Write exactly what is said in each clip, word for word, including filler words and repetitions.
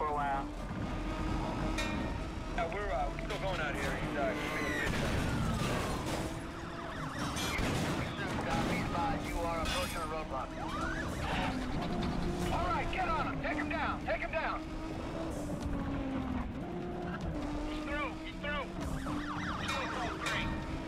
a while. Yeah, we're, uh, we're still going out here. He's, uh, keeping us busy. Pursuit, uh, be advised, you are approaching a roadblock. All right, get on him. Take him down. Take him down. He's through. He's through. Two code three.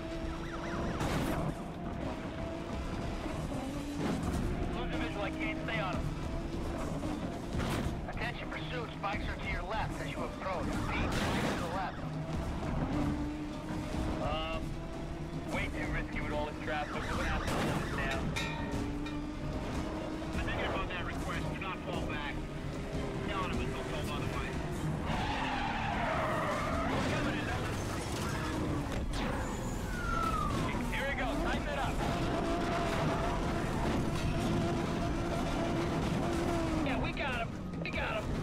Lose the visual. I can't stay on him. Attention pursuit, spikes are to your left as you approach. Repeat, spikes to the left. Um, way too risky with all this traffic. We're gonna have to slow this down. I'm thinking about that request. Do not fall back. Telling him it's all otherwise. Here we go. Tighten it up. Yeah, we got him. We got him.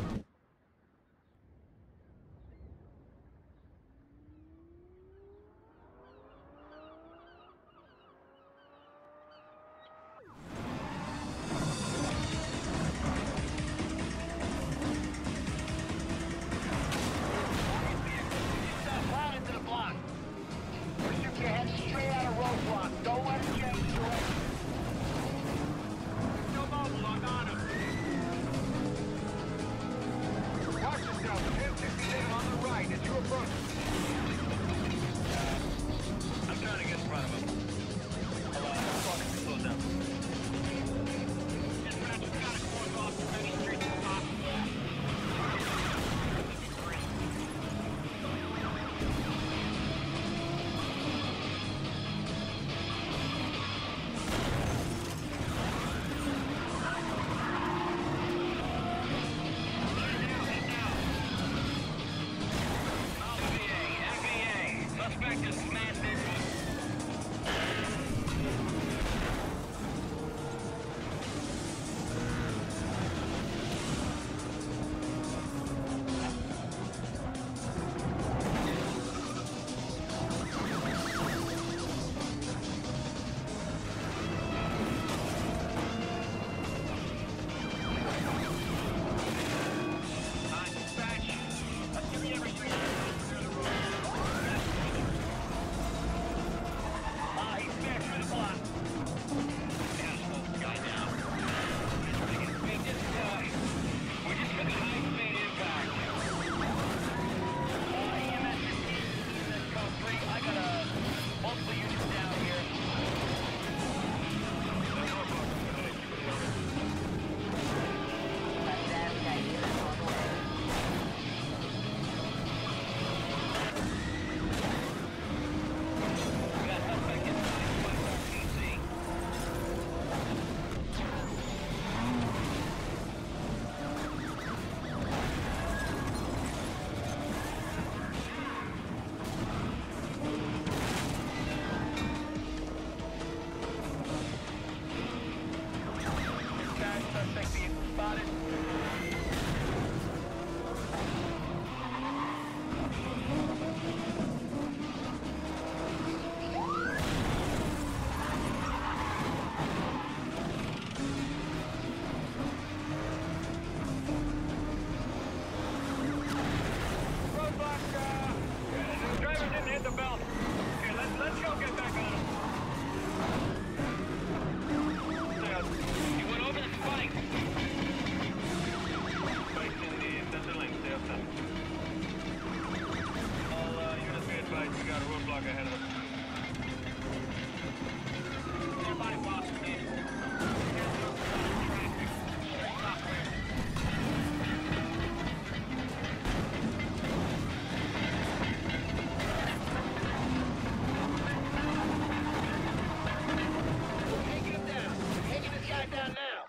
Plow into the block. Pursuit, you head straight out of roadblock. Don't let it change direction. Still mobile. I'm on him. Watch yourself. ten sixty-seven on the right as you approach. I'm trying to get in front of him. I'll, uh, I'll talk to slow down. Dispatch, we got a course off the Main Street to the top. Suspect is smashed into it. Uh, dispatch. Let's give me everything. Clear the road. Ah, he's smashed through the block. Yeah, slow the guy down. We just, uh, we just took a high-speed impact. Uh, E M S fifteen, that's code three. I got, uh, multiple units down here. We got a suspect inside by R T C. Dispatch, suspect vehicle spotted. Roadblock, uh... The driver didn't hit the belt. Here, let's, let's go get back on him. He went over the spike. Spikes in the center lane, stay up top. All uh, units be advised, we got a roadblock ahead of us. Stand by, boss. Here's no traffic. Stop clear. Taking him down. Taking this guy down now.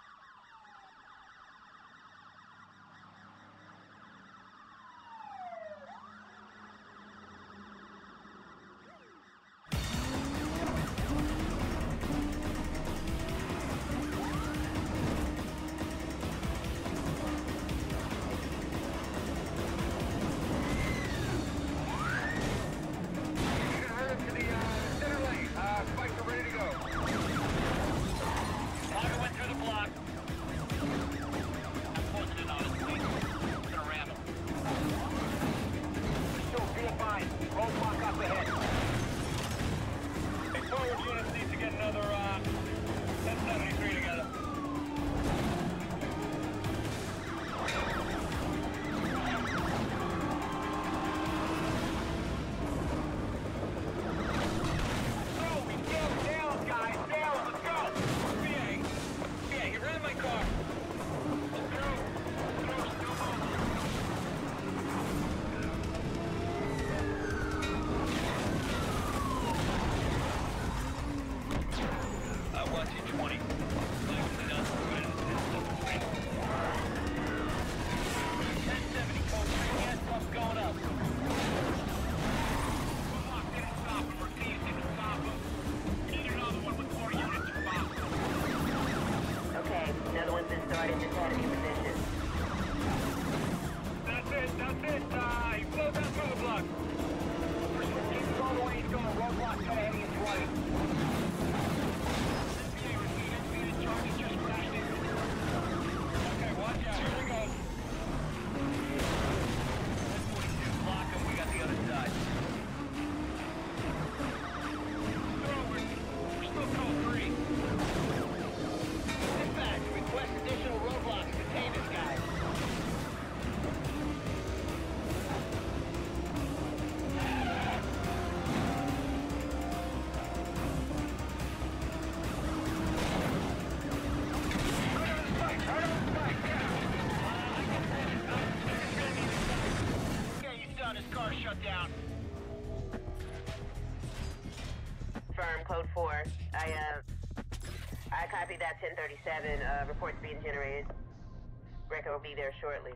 Copy that, ten thirty-seven. Uh, reports being generated. Greco will be there shortly.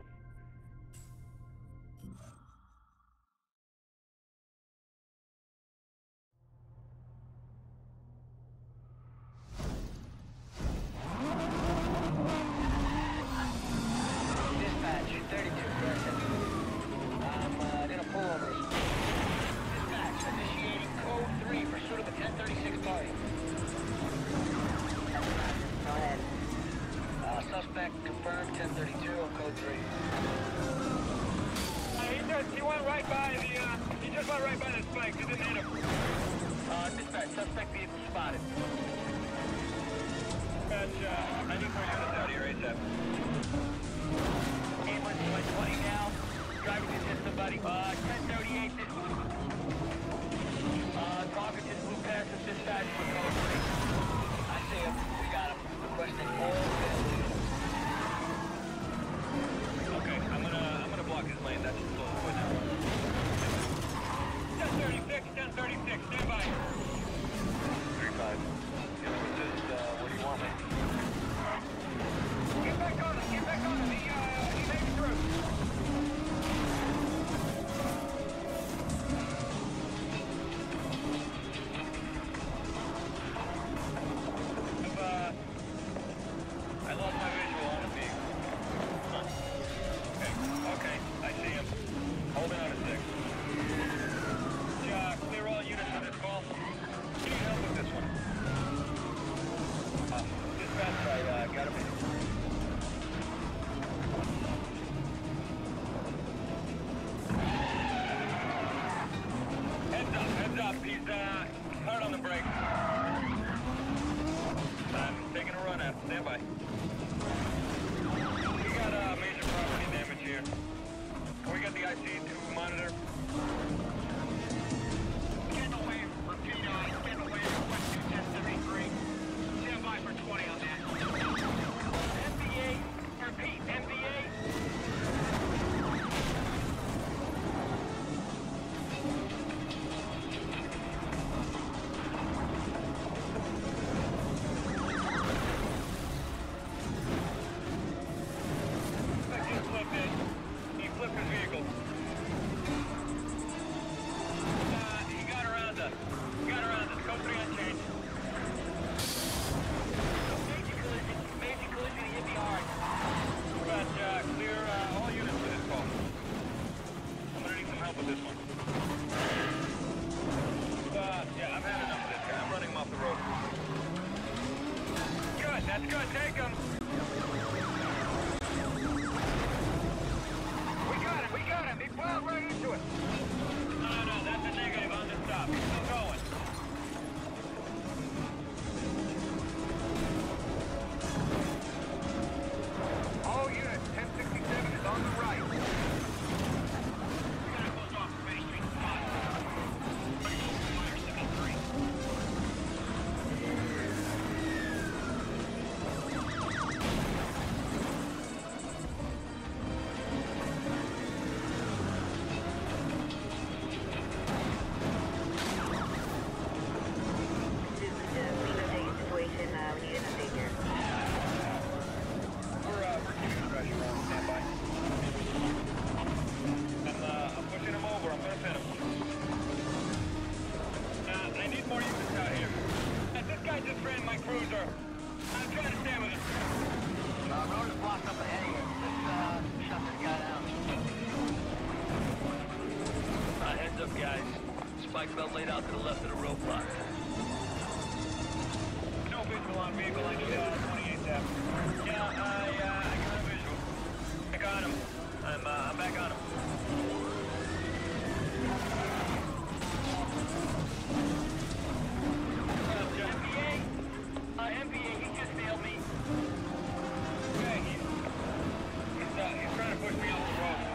Dispatch, thirty-two Crescent. I'm uh, gonna pull over. Dispatch, initiating code three, pursuit of a ten thirty-six party. Go ahead. Uh, suspect confirmed, ten thirty-two on code three. Uh, he just, he went right by the, uh, he just went right by the spikes. He didn't hit him. Uh, dispatch, suspect vehicle spotted. Dispatch, uh, I need more units out here ASAP. Ambulance one twenty now. Driving to just somebody. Uh, ten thirty-eight. This. Uh, talking to Blue Pass of dispatch for code three. I see him. We got him. Requesting all available. Okay, I'm gonna, I'm gonna block his lane. That should slow the foot down. ten thirty-six, ten thirty-six, stand by. three five. Yeah, this is, uh, what do you want, man? Get back on him, get back on him. He, uh, he made it through. I've, uh, I lost my visual on the vehicle. Huh. Okay, okay, I see him. Holding on a six. Uh, clear all units for this call. Can you help with this one? Uh, dispatch, I, uh, got him in. Heads up, heads up. He's, uh, hard on the brakes. I'm taking a run at him. Stand by. We got, uh, major property damage here. We got the I C to monitor. Get away, repeat, uh, get away, one two ten seventy-three. Stand by for twenty on that. M V A, repeat, M V A. He flipped it. He flipped his vehicle. Uh, he got around us. He got around us. Code three unchanged. Major collision. Major collision. He hit me hard. Dispatch, uh, clear uh, all units for this call. I'm gonna need some help with this one. Uh, yeah, I've had enough of this guy. I'm running him off the road. Good, that's good. Take him. We got him, we got him. He plowed right into it. No, no, no, that's a negative on the stop. He's still going. All units, ten sixty-seven is on the right. We gotta close off Main Street spot. Ready to open fire, seventy-three. This is the Lima situation. Uh, we need an update here. We're, uh, we're keeping pressure on. Stand by. I'm, uh, I'm pushing him over. I'm gonna pin him. Uh, I need more units out here. Uh, this guy just ran my cruiser. I'm trying to stand with him. Uh, road is blocked up ahead of you. Let's, uh, shut this guy down. Uh, heads up, guys. Spike belt laid out to the left of the roadblock. No visual on vehicle. I need, uh, twenty-eight tap. Yeah, I, uh, I got a visual. I got him. I'm, uh, I'm back on him. Uh, M V A? Uh, M V A, he just nailed me. Okay, he's, he's, uh, he's trying to push me off the road.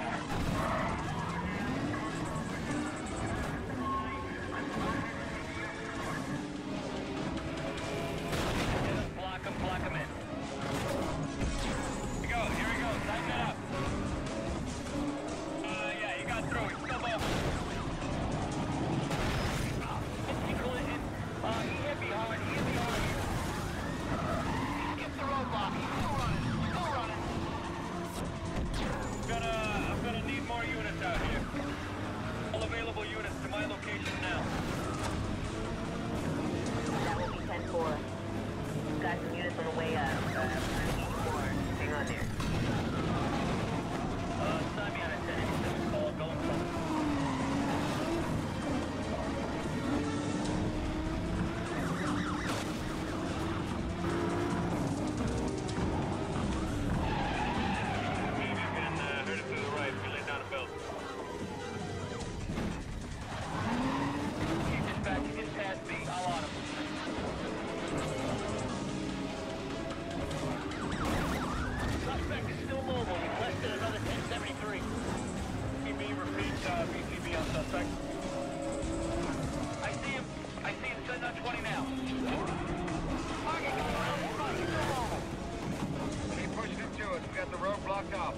Coast. We got the road blocked off.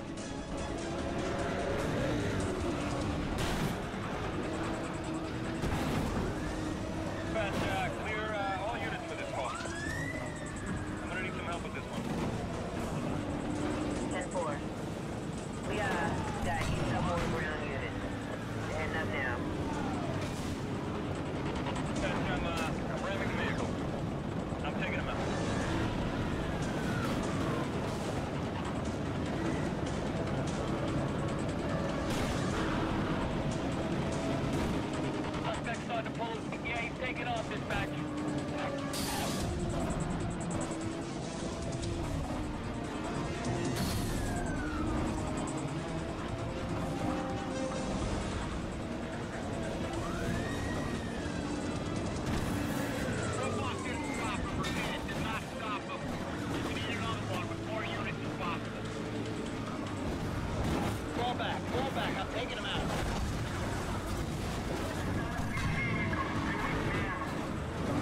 Dispatch, uh, clear uh, all units for this call. I'm gonna need some help with this one. ten four. We, uh, got east up on ground unit. Heading up now. Dispatch, I'm, uh, I'm ramming the vehicle. I'm taking him out. Suspect starting to pull his... Yeah, he's taking off, dispatch. Roadblock didn't stop him. Repeat, it did not stop him. We need another one with more units if possible. Fall back, fall back. I'm taking him out.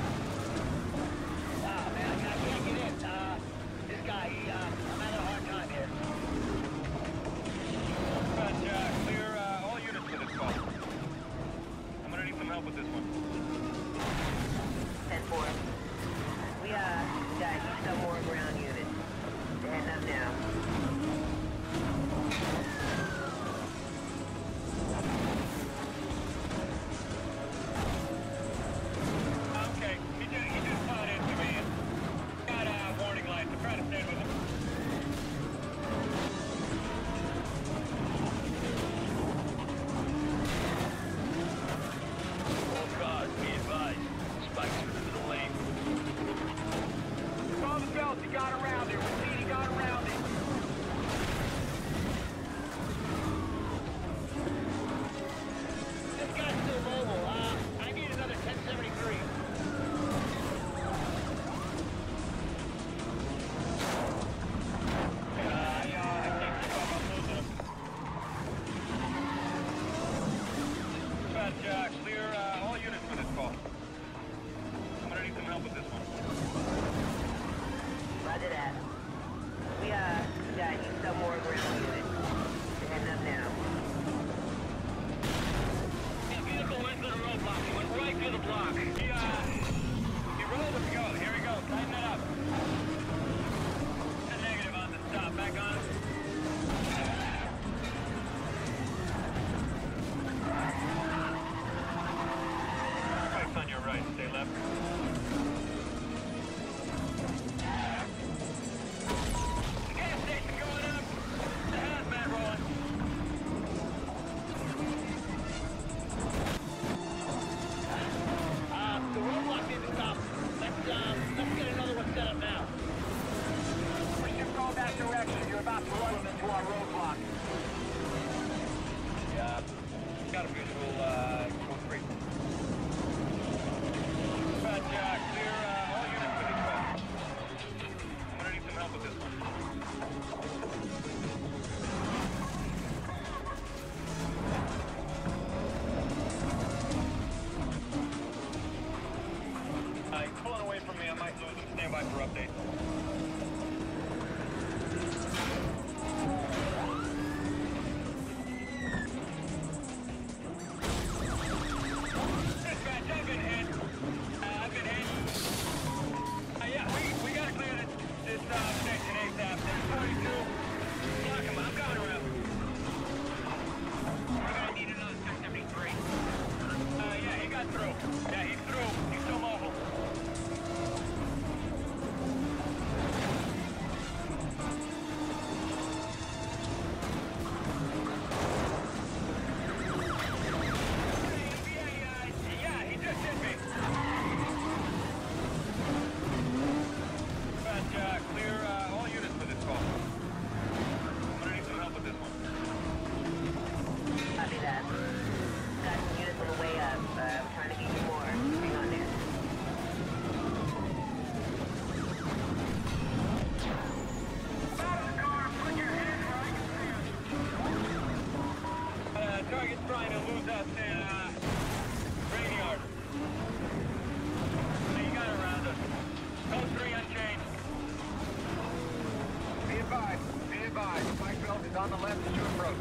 advised, Spike belt is on the left as you approach.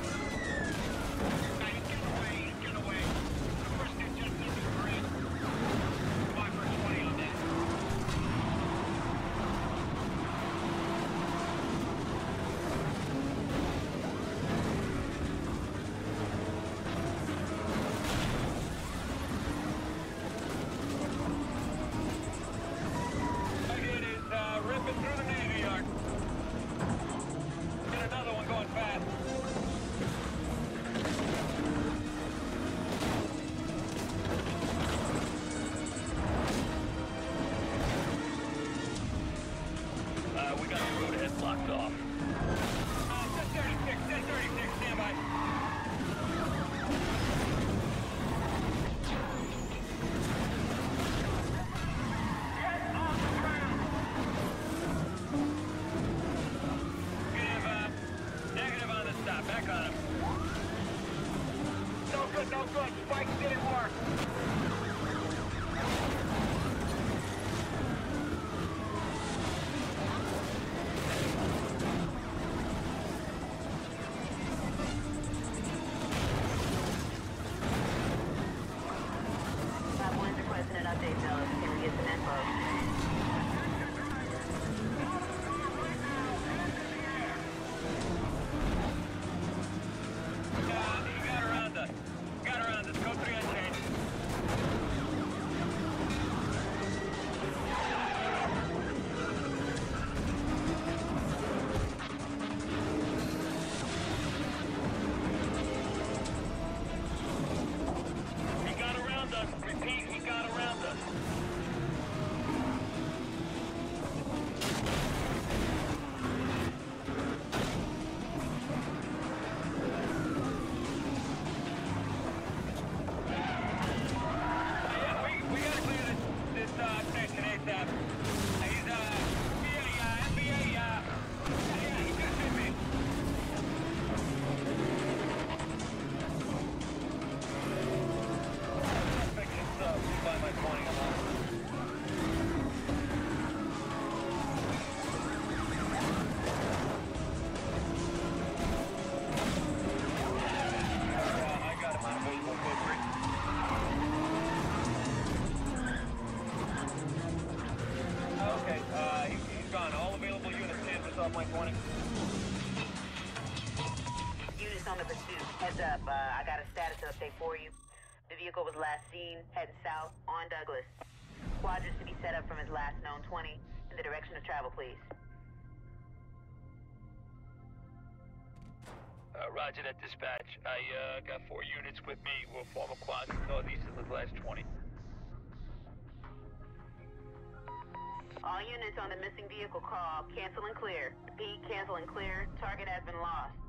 Now, you get away, you get away. The first hit just into the grid. five for twenty on that. Target is uh, ripping through the Navy Yard. Get another one going fast. Uh, we got the road ahead blocked off. Uh, ten thirty-six, ten thirty-six, stand by. Negative, uh, negative on the stop. Back on him. No good, no good. Spike didn't work. Top one's requesting an update, fellas. Can we get some info? Uh, you got around us. Got around us. Code three unchanged. He got around us. Repeat, he got around us. Yeah, we, we gotta clear this, this uh, section ASAP. He's, uh, F B A, uh, F B A, uh, yeah, yeah, he just hit me. Section sub, by my pointing him out. Uh, I got him on visual, code three. Okay, uh, he, he's gone. All available units, canvas off my twenty. Units on the pursuit. Heads up, uh, I got a status update for you. The vehicle was last seen heading south on Douglas. Quadrants to be set up from his last known twenty in the direction of travel, please. Uh, roger that, dispatch. I, uh, got four units with me. We'll form a quadrant northeast of the last twenty. All units on the missing vehicle call, cancel and clear. Repeat, cancel and clear. Target has been lost.